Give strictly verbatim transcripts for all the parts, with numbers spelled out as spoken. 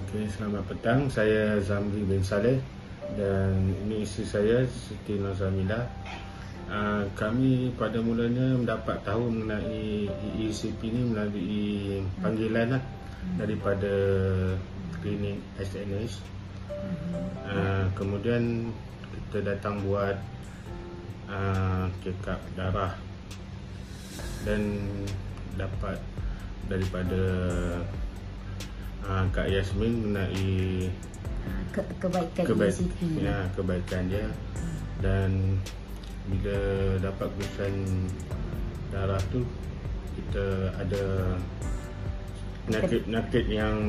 Okay, selamat petang. Saya Zamri bin Saleh dan ini isteri saya Siti Nazamila. Uh, kami pada mulanya mendapat tahu mengenai E E C P ini melalui panggilan lah, daripada klinik S N H. Uh, kemudian kita datang buat uh, check up darah dan dapat daripada uh, Kak Yasmin mengenai Ke, kebaikan kebaik, E E C P. ya, kebaikan dia. Dan bila dapat keputusan darah tu, kita ada penyakit-penyakit yang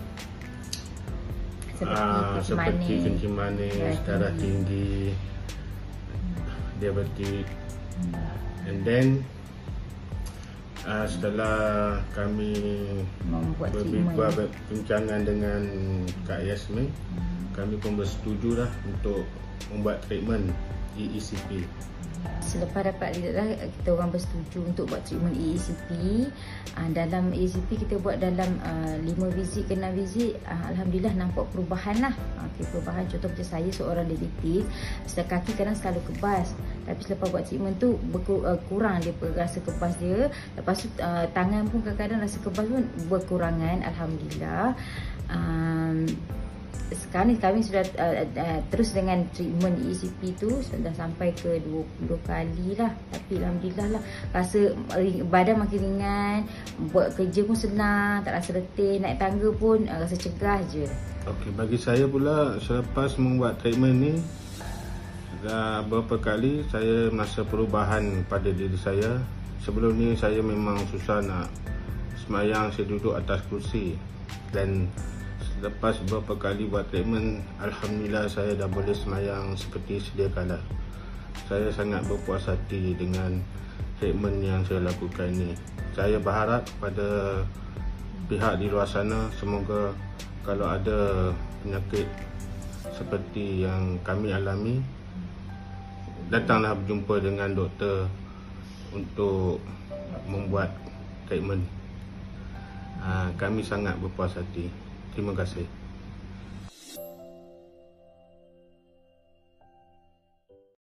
Seperti uh, kencing seperti manis, kencing manis, darah tinggi, diabetik. And then uh, setelah kami membuat berbincang treatment. perbincangan dengan Kak Yasmin, kami pun bersetuju lah untuk membuat treatment E E C P. Selepas dapat darah, kita orang bersetuju untuk buat treatment E E C P. uh, Dalam E E C P kita buat dalam uh, lima visit ke enam visit. uh, Alhamdulillah nampak perubahan lah. uh, okay, Perubahan contoh macam saya seorang diabetes, setelah kaki kadang selalu kebas, tapi selepas buat treatment tu berkur, uh, kurang dia rasa kebas dia. Lepas tu uh, tangan pun kadang-kadang rasa kebas pun berkurangan. Alhamdulillah. um, Sekarang ni kami sudah uh, uh, terus dengan treatment E E C P tu sudah sampai ke dua puluh kali lah. Tapi Alhamdulillah lah, rasa badan makin ringan, buat kerja pun senang, tak rasa letih, naik tangga pun uh, rasa cegah je. Okey, bagi saya pula selepas membuat treatment ni, dah beberapa kali saya merasa perubahan pada diri saya. Sebelum ni saya memang susah nak semayang, saya duduk atas kursi. Dan lepas beberapa kali buat treatment, Alhamdulillah saya dah boleh semayang seperti sedia kala. Saya sangat berpuas hati dengan treatment yang saya lakukan ni. Saya berharap kepada pihak di luar sana, semoga kalau ada penyakit seperti yang kami alami, datanglah berjumpa dengan doktor untuk membuat treatment. Ha, kami sangat berpuas hati. Terima kasih.